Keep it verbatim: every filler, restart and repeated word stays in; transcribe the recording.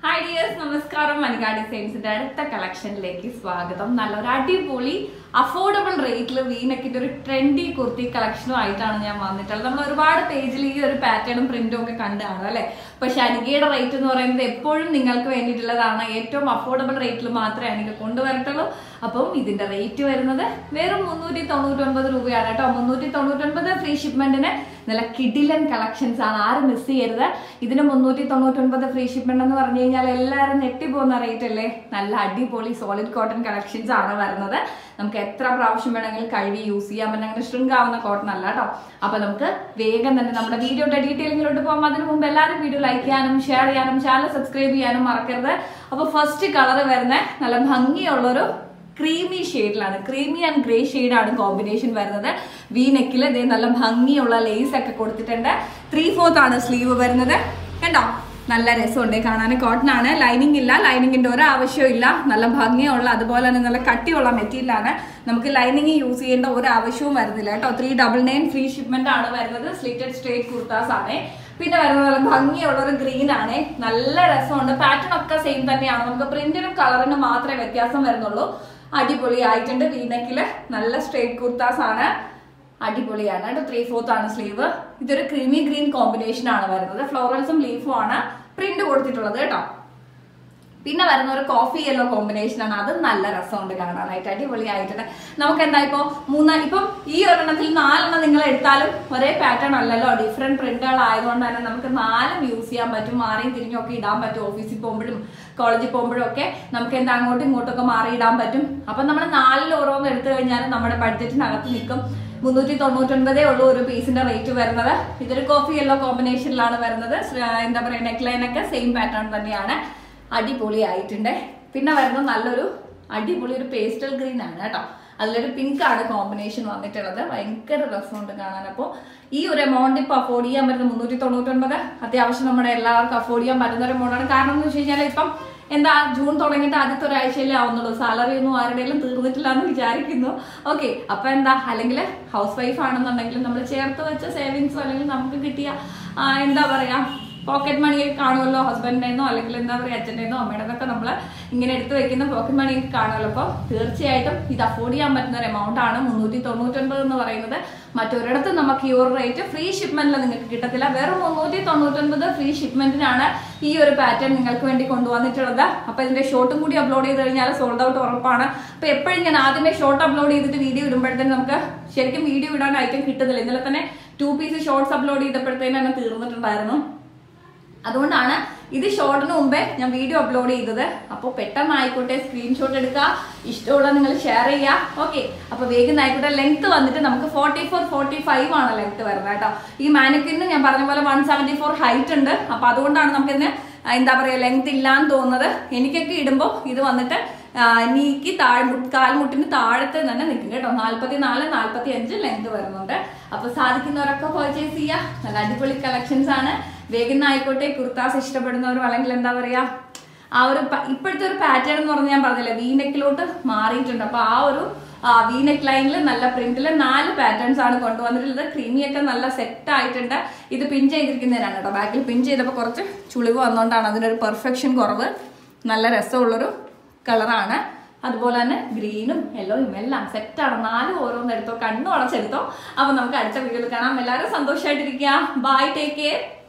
Hi dears, Namaskaram, Manika Designs അടുത്ത കളക്ഷനിലേക്ക് സ്വാഗതം. നല്ലൊരു അടിപൊളി അഫോർഡബിൾ റേറ്റിൽ വീനക്കിന്റെ ഒരു ട്രെൻഡി കുർത്തി കളക്ഷനും ആയിട്ടാണ് ഞാൻ വന്നിട്ടുള്ളത്. നമ്മൾ ഒരുപാട് പേജിൽ ഈ ഒരു പാറ്റേണും പ്രിന്റും ഒക്കെ കണ്ടാണ് അല്ലെ. പക്ഷെ അനികയുടെ റേറ്റ് എന്ന് പറയുന്നത് എപ്പോഴും നിങ്ങൾക്ക് വേണ്ടിയിട്ടുള്ളതാണ്. ഏറ്റവും അഫോർഡബിൾ റേറ്റിൽ മാത്രമേ അനിക കൊണ്ടുവരട്ടുള്ളൂ. അപ്പം ഇതിന്റെ റേറ്റ് വരുന്നത് വെറും മുന്നൂറ്റി തൊണ്ണൂറ്റി ഒൻപത് രൂപയാണ് കേട്ടോ. മുന്നൂറ്റി തൊണ്ണൂറ്റി ഒൻപത് ഫ്രീ ഷിപ്മെന്റിന് നല്ല കിഡിലൻ കളക്ഷൻസ് ആണ്. ആരും മിസ് ചെയ്യരുത്. ഇതിന് മുന്നൂറ്റി തൊണ്ണൂറ്റി ഒൻപത് ഫ്രീ ഷിപ്മെന്റ് എന്ന് പറഞ്ഞു കഴിഞ്ഞാൽ എല്ലാവരും ഞെട്ടിപ്പോകുന്ന റേറ്റ് അല്ലേ. നല്ല അടിപൊളി സോളിഡ് കോട്ടൺ കളക്ഷൻസ് ആണ് വരുന്നത്. നമുക്ക് എത്ര പ്രാവശ്യം വേണമെങ്കിലും കഴുകി യൂസ് ചെയ്യാൻ പറ്റും. അങ്ങനെ ശൃംഗാവുന്ന കോട്ടൺ അല്ല കേട്ടോ. അപ്പൊ നമുക്ക് വേഗം തന്നെ നമ്മുടെ വീഡിയോയുടെ ഡീറ്റെയിലിങ്ങിലോട്ട് പോകാം. അതിന് മുമ്പ് എല്ലാവരും വീഡിയോ ലൈക്ക് ചെയ്യാനും ഷെയർ ചെയ്യാനും ചാനൽ സബ്സ്ക്രൈബ് ചെയ്യാനും മറക്കരുത്. അപ്പൊ ഫസ്റ്റ് കളർ വരുന്ന നല്ല ഭംഗിയുള്ളൊരു ക്രീമി ഷെയ്ഡിലാണ്. ക്രീമി ആൻഡ് ഗ്രേ ഷെയ്ഡാണ് കോമ്പിനേഷൻ വരുന്നത്. വി നെക്കിൽ ഇതേ നല്ല ഭംഗിയുള്ള ലേസ് ഒക്കെ കൊടുത്തിട്ടുണ്ട്. ത്രീ ഫോർത്ത് ആണ് സ്ലീവ് വരുന്നത്. കണ്ടോ, നല്ല രസമുണ്ട് കാണാൻ. കോട്ടൺ ആണ്, ലൈനിങ് ഇല്ല. ലൈനിങ്ങിന്റെ ഒരു ആവശ്യവും ഇല്ല. നല്ല ഭംഗിയുള്ള അതുപോലെ തന്നെ നല്ല കട്ടിയുള്ള മെറ്റീരിയലാണ്. നമുക്ക് ലൈനിങ് യൂസ് ചെയ്യേണ്ട ഒരു ആവശ്യവും വരുന്നില്ല കേട്ടോ. Three double nine free shipment ആണ് വരുന്നത്. സ്ലിറ്റഡ് സ്ട്രേറ്റ് കുർത്താസ് ആണ്. പിന്നെ വരുന്നത് നല്ല ഭംഗിയുള്ള ഒരു ഗ്രീൻ ആണ്. നല്ല രസമുണ്ട്. പാറ്റേൺ ഒക്കെ സെയിം തന്നെയാണ്. നമുക്ക് പ്രിന്റിനും കളറിനും മാത്രമേ വ്യത്യാസം വരുന്നുള്ളൂ. അടിപൊളി ആയിട്ടുണ്ട്. വീനെക്കില് നല്ല സ്ട്രേറ്റ് കുർത്താസ് ആണ്. അടിപൊളിയാണ് കേട്ടോ. ത്രീ ഫോർത്ത് ആണ് സ്ലീവ്. ഇതൊരു ക്രീമി ഗ്രീൻ കോമ്പിനേഷൻ ആണ് വരുന്നത്. ഫ്ലോറൽസും ലീഫും ആണ് പ്രിന്റ് കൊടുത്തിട്ടുള്ളത് കേട്ടോ. പിന്നെ വരുന്ന ഒരു കോഫി യെല്ലോ കോമ്പിനേഷൻ ആണ്. അത് നല്ല രസമുണ്ട് കാണാനായിട്ട്. അടിപൊളി ആയിട്ടുണ്ട്. നമുക്ക് എന്താ ഇപ്പൊ മൂന്നാ ഇപ്പം ഈ ഒരെണ്ണത്തിൽ നാലെണ്ണം നിങ്ങൾ എടുത്താലും ഒരേ പാറ്റേൺ അല്ലല്ലോ. ഡിഫറെന്റ് പ്രിന്റുകൾ ആയതുകൊണ്ട് തന്നെ നമുക്ക് നാലും യൂസ് ചെയ്യാൻ പറ്റും. മാറിയും തിരിഞ്ഞും ഒക്കെ ഇടാൻ പറ്റും. ഓഫീസിൽ പോകുമ്പോഴും കോളേജിൽ പോകുമ്പോഴും ഒക്കെ നമുക്ക് എന്താ അങ്ങോട്ടും ഇങ്ങോട്ടും ഒക്കെ മാറി ഇടാൻ പറ്റും. അപ്പൊ നമ്മൾ നാലിൽ ഓരോന്ന് എടുത്തു കഴിഞ്ഞാൽ നമ്മുടെ ബഡ്ജറ്റിനകത്ത് നിൽക്കും. മുന്നൂറ്റി തൊണ്ണൂറ്റി ഒൻപതേ ഉള്ളൂ ഒരു പീസിന്റെ റേറ്റ് വരുന്നത്. ഇതൊരു കോഫി യെല്ലോ കോമ്പിനേഷനിലാണ് വരുന്നത്. എന്താ പറയുക, നെക്ക് ലൈൻ ഒക്കെ സെയിം പാറ്റേൺ തന്നെയാണ്. അടിപൊളി ആയിട്ടുണ്ട്. പിന്നെ വരുന്നത് നല്ലൊരു അടിപൊളി ഒരു പേസ്റ്റൽ ഗ്രീൻ ആണ് കേട്ടോ. അതിലൊരു പിങ്ക് ആണ് കോമ്പിനേഷൻ വന്നിട്ടുള്ളത്. ഭയങ്കര രസമുണ്ട് കാണാൻ. അപ്പോൾ ഈ ഒരു എമൗണ്ട് ഇപ്പൊ അഫോർഡ് ചെയ്യാൻ പറ്റുന്ന മുന്നൂറ്റി തൊണ്ണൂറ്റി ഒൻപത് അത്യാവശ്യം നമ്മുടെ എല്ലാവർക്കും അഫോർഡ് ചെയ്യാൻ പറ്റുന്ന ഒരു എമൗണ്ടാണ്. കാരണം എന്ന് വെച്ച് കഴിഞ്ഞാൽ ഇപ്പം എന്താ ജൂൺ തുടങ്ങിയിട്ട് ആദ്യത്തെ ഒരാഴ്ചയിലേ ആവുന്നുള്ളൂ. സാലറി ഒന്നും ആരുടെയും തീർന്നിട്ടില്ല എന്ന് വിചാരിക്കുന്നു. ഓക്കെ, അപ്പൊ എന്താ, അല്ലെങ്കിൽ ഹൗസ് വൈഫ് ആണെന്നുണ്ടെങ്കിൽ നമ്മൾ ചേർത്ത് വെച്ച സേവിങ്സോ അല്ലെങ്കിൽ നമുക്ക് കിട്ടിയ എന്താ പറയാ പോക്കറ്റ് മണി കാണുമല്ലോ. ഹസ്ബൻഡിനെന്നോ അല്ലെങ്കിൽ എന്താ പറയുക അച്ഛൻ്റെന്നോ അമ്മയുടെന്നൊക്കെ നമ്മൾ ഇങ്ങനെ എടുത്ത് വെക്കുന്ന പോക്കറ്റ് മണി കാണുമല്ലോ. അപ്പോൾ തീർച്ചയായിട്ടും ഇത് അഫോർഡ് ചെയ്യാൻ പറ്റുന്ന ഒരു എമൗണ്ട് ആണ് മുന്നൂറ്റി തൊണ്ണൂറ്റി ഒൻപത് എന്ന് പറയുന്നത്. മറ്റൊരിടത്തും നമുക്ക് ഈ ഒരു റേറ്റ് ഫ്രീ ഷിപ്മെന്റിൽ നിങ്ങൾക്ക് കിട്ടത്തില്ല. വെറും മുന്നൂറ്റി തൊണ്ണൂറ്റി ഒൻപത് ഫ്രീ ഷിപ്മെന്റിനാണ് ഈ ഒരു പാറ്റേൺ നിങ്ങൾക്ക് വേണ്ടി കൊണ്ടുവന്നിട്ടുള്ളത്. അപ്പൊ ഇതിന്റെ ഷോർട്ടും കൂടി അപ്ലോഡ് ചെയ്ത് കഴിഞ്ഞാൽ സോൾഡ് ഔട്ട് ഉറപ്പാണ്. അപ്പൊ എപ്പോഴും ഞാൻ ആദ്യമേ ഷോർട്ട് അപ്ലോഡ് ചെയ്തിട്ട് വീഡിയോ ഇടുമ്പോഴത്തേനും നമുക്ക് ശരിക്കും വീഡിയോ ഇടാൻ ഐറ്റം കിട്ടുന്നില്ല. ഇന്നലെ തന്നെ ടു പീസ് ഷോർട്സ് അപ്ലോഡ് ചെയ്തപ്പോഴത്തേനും തന്നെ തീർന്നിട്ടുണ്ടായിരുന്നു. അതുകൊണ്ടാണ് ഇത് ഷോർട്ടിന് മുമ്പേ ഞാൻ വീഡിയോ അപ്ലോഡ് ചെയ്തത്. അപ്പോൾ പെട്ടെന്ന് ആയിക്കോട്ടെ, സ്ക്രീൻഷോട്ട് എടുക്കുക, ഇഷ്ടമുള്ള നിങ്ങൾ ഷെയർ ചെയ്യുക. ഓക്കെ, അപ്പൊ വേഗം ആയിക്കോട്ടെ. ലെങ്ത് വന്നിട്ട് നമുക്ക് ഫോർട്ടി ഫോർ ഫോർട്ടി ഫൈവ് ആണ് ലെങ്ത് വരുന്നത് കേട്ടോ. ഈ മാനിക്കിന് ഞാൻ പറഞ്ഞ പോലെ വൺ സെവൻറ്റി ഫോർ ഹൈറ്റ് ഉണ്ട്. അപ്പൊ അതുകൊണ്ടാണ് നമുക്കിതിന് എന്താ പറയുക ലെങ്ത് ഇല്ലാന്ന് തോന്നുന്നത്. എനിക്കൊക്കെ ഇടുമ്പോൾ ഇത് വന്നിട്ട് നീക്ക് താഴ് കാൽമുട്ടിന് താഴത്ത് തന്നെ നിൽക്കും കേട്ടോ. നാല്പത്തി നാല് നാല്പത്തി അഞ്ച് ലെങ്ത് വരുന്നുണ്ട്. അപ്പൊ സാധിക്കുന്നവരൊക്കെ പർച്ചേസ് ചെയ്യുക. നല്ല അടിപൊളി കളക്ഷൻസ് ആണ്. വേഗം ആയിക്കോട്ടെ. കുർത്താസ് ഇഷ്ടപ്പെടുന്നവരും അല്ലെങ്കിൽ എന്താ പറയാ ആ ഒരു ഇപ്പോഴത്തെ ഒരു പാറ്റേൺ എന്ന് പറഞ്ഞാൽ ഞാൻ പറഞ്ഞില്ലേ വി നെക്കിലോട്ട് മാറിയിട്ടുണ്ട്. അപ്പൊ ആ ഒരു വി നെക്ക് ലൈനിൽ നല്ല പ്രിന്റിൽ നാല് പാറ്റേൺസ് ആണ് കൊണ്ടുവന്നിട്ടുള്ളത്. ക്രീമിയൊക്കെ നല്ല സെറ്റ് ആയിട്ടുണ്ട്. ഇത് പിൻ ചെയ്തിരിക്കുന്നതിനാണ് കേട്ടോ. ബാക്കിൽ പിൻ ചെയ്തപ്പോൾ കുറച്ച് ചുളിവ് വന്നുകൊണ്ടാണ് അതിനൊരു പെർഫെക്ഷൻ കുറവ്. നല്ല രസമുള്ളൊരു കളറാണ്. അതുപോലെ തന്നെ ഗ്രീനും യെല്ലോയും എല്ലാം സെറ്റാണ്. നാലും ഓരോന്നെടുത്തോ, കണ്ണു അടച്ചെടുത്തോ. അപ്പൊ നമുക്ക് അടുത്ത വീഡിയോയിൽ കാണാം. എല്ലാവരും സന്തോഷമായിട്ടിരിക്കുക. By, take care.